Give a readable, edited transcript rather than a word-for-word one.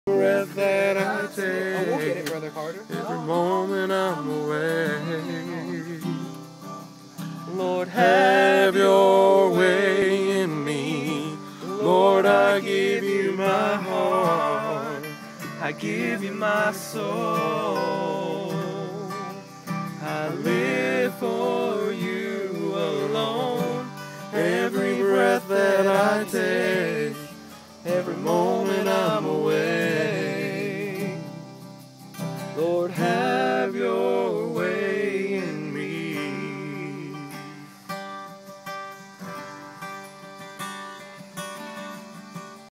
breath that I take, Oh, we'll get it, Brother Carter. every moment I'm away. Lord, have your way in me. Lord, I give you my heart. I give you my soul. I live for you alone. Every breath that I take, every moment I'm away. Lord, have your